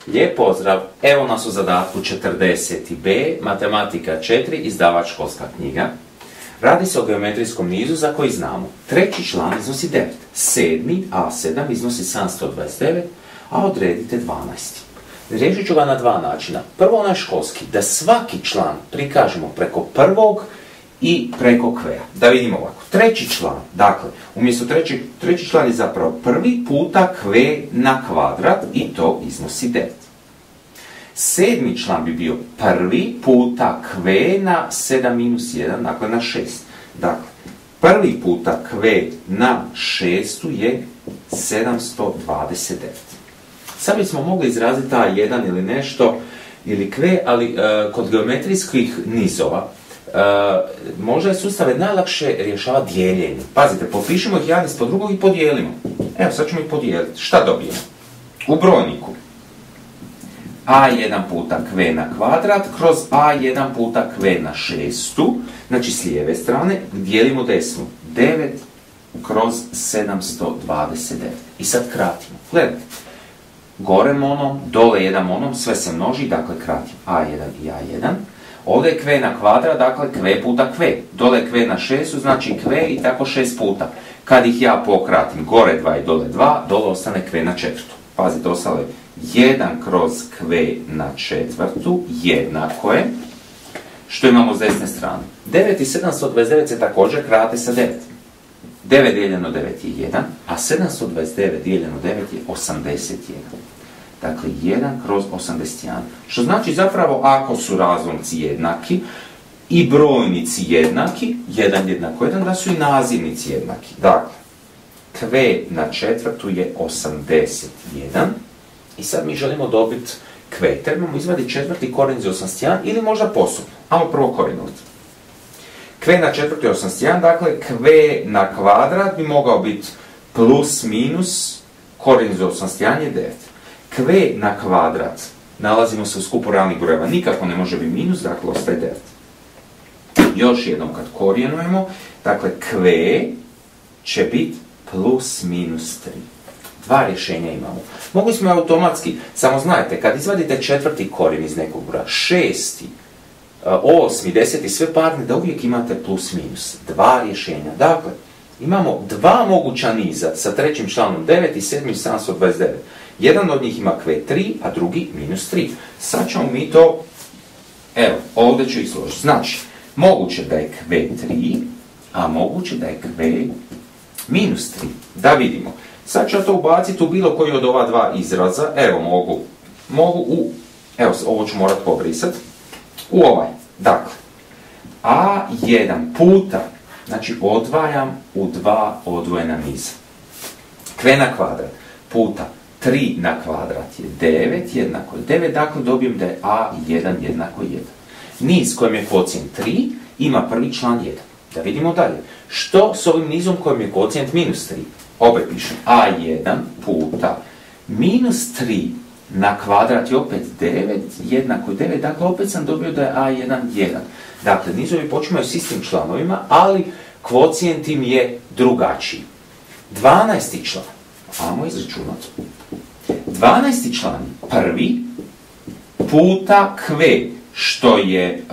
Lijep pozdrav, evo nas u zadatku 40b, matematika 4, izdavač Školska knjiga. Radi se o geometrijskom nizu za koji znamo. Treći član iznosi 9, sedmi A7 iznosi 729, a odredite 12. Riješit ću ga na dva načina. Prvo onaj školski, da svaki član prikažemo preko prvog i preko kveja. Da vidimo ovako. Treći član, dakle, umjesto treći član je zapravo prvi puta kve na kvadrat i to iznosi 9. Sedmi član bi bio prvi puta kve na 7 minus 1, dakle na 6. Dakle, prvi puta kve na 6 je 729. Sad bismo mogli izraziti A1 ili nešto, ili kve, ali kod geometrijskih nizova možda je sustave najlakše rješavati dijeljenje. Pazite, popišemo ih jedan ispod drugog i podijelimo. Evo, sad ćemo ih podijeliti. Šta dobijemo? U brojniku A1 puta kve na kvadrat kroz A1 puta kve na 6, znači s lijeve strane, dijelimo desnu. 9 kroz 729. I sad kratimo. Gledajte. Gore monom, dole jedan monom, sve se množi, dakle kratim A1 i A1. Ovdje je kve na kvadrat, dakle kve puta kve. Dole je kve na 6, znači kve i tako 6 puta. Kad ih ja pokratim, gore 2 i dole 2, dole ostane kve na četvrtu. Pazite, ostalo je 1 kroz kve na četvrtu, jednako je. Što imamo s desne strane? 9 i 729 se također krate sa 9. 9 dijeljeno 9 je 1, a 729 dijeljeno 9 je 81. Dakle, 1 kroz 81. Što znači zapravo ako su razlomci jednaki i brojnici jednaki, 1 jednako 1, da su i nazivnici jednaki. Dakle, kve na četvrtu je 81. I sad mi želimo dobiti kve. Trebamo izvaditi četvrti koren iz 81 ili možda postupno. Ajmo prvo korinuti. Kve na četvrtu je 81, dakle kve na kvadrat bi mogao biti plus minus koren iz 81 je 9. Kve na kvadrat, nalazimo se u skupu realnih brojeva, nikako ne može biti minus, dakle ostaje 9. Još jednom kad korijenujemo, dakle kve će biti plus minus 3. Dva rješenja imamo. Mogli smo automatski, samo znajte, kad izvadite četvrti korijen iz nekog broja, 6, 8, 10 sve parne, da uvijek imate plus minus. Dva rješenja. Dakle, imamo dva moguća niza sa trećim članom 9 i 7 729. Jedan od njih ima kve 3, a drugi minus 3. Sad ćemo mi to, evo, ovdje ću ih složiti. Znači, moguće da je kve 3, a moguće da je kve minus 3. Da vidimo. Sad ću to ubaciti u bilo koji od ova dva izraza. Evo, mogu u, evo, ovo ću morat pobrisati. U ovaj. Dakle, A1 puta, znači odvajam u dva odvojena niza. Kve na kvadrat puta 3 na kvadrat je 9, jednako je 9, dakle dobijem da je A1 jednako 1. Niz kojem je kvocijent 3 ima prvi član 1. Da vidimo dalje. Što s ovim nizom kojem je kvocijent minus 3? Opet pišem A1 puta minus 3 na kvadrat je opet 9, jednako je 9, dakle opet sam dobio da je A1 1. Dakle, nizovi počinju s istim članovima, ali kvocijent im je drugačiji. 12. član, ajmo izračunati. 12. član je prvi puta kve, što je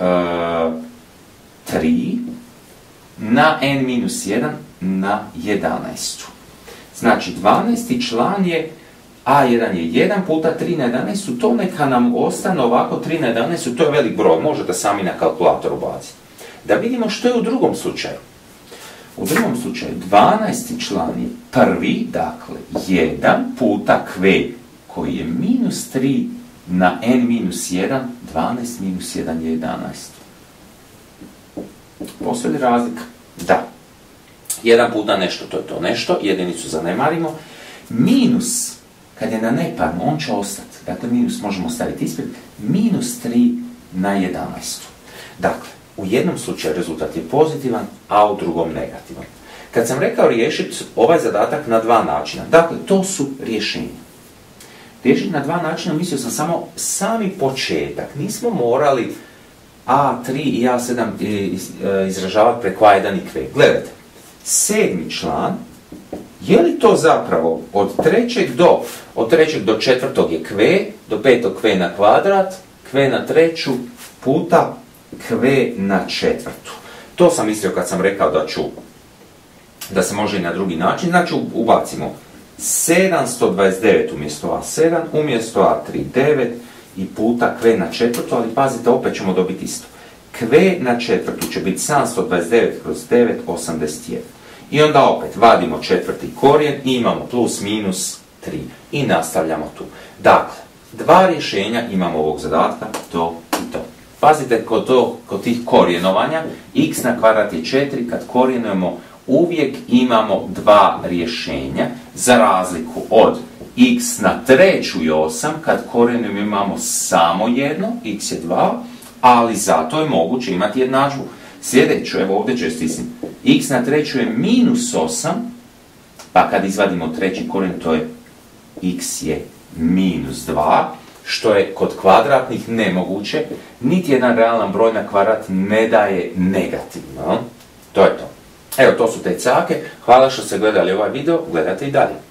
3 na n-1 na 11. Znači, 12. član je A1 je 1 puta 3 na 11, to neka nam ostane ovako 3 na 11, to je velik broj, možete sami na kalkulatoru baciti. Da vidimo što je u drugom slučaju. U drugom slučaju 12. član je prvi, dakle 1 puta kve koji je minus 3 na n-1, 12 minus 1 je 11. Postoji li razlika? Da. 1 puta nešto, to je to nešto, jedinicu zanemarimo. Minus, kad je na neparno, on će ostati. Dakle, minus možemo staviti ispred. Minus 3 na 11. Dakle, u jednom slučaju rezultat je pozitivan, a u drugom negativan. Kad sam rekao riješiti ovaj zadatak na dva načina, dakle, to su rješenja. Riješiti na dva načina, mislio sam samo sami početak. Nismo morali A3 i A7 izražavati preko A1 i kve. Gledajte, sedmi član je li to zapravo od trećeg do četvrtog je kv, do petog kv na kvadrat, kv na treću puta kv na četvrtu. To sam mislio kad sam rekao da se može i na drugi način. Znači ubacimo 729 umjesto A7, umjesto A3 9 i puta kv na četvrtu, ali pazite, opet ćemo dobiti isto. Kv na četvrtu će biti 729 kroz 9, 81. I onda opet vadimo četvrti korijen i imamo plus minus 3. I nastavljamo tu. Dakle, dva rješenja imamo ovog zadatka, to i to. Pazite, kod tih korijenovanja, x na kvadrat je 4, kad korijenujemo uvijek imamo dva rješenja, za razliku od x na treću je 8, kad korijenujemo imamo samo jedno, x je 2, ali zato je moguće imati jednadžbu. Sljedeću, evo ovdje ću stisnuti, x na treću je minus 8, pa kad izvadimo treći korijen, to je x je minus 2, što je kod kvadratnih nemoguće, niti jedan realan broj na kvadrat ne daje negativno. To je to. Evo, to su te cake. Hvala što ste gledali ovaj video, gledajte i dalje.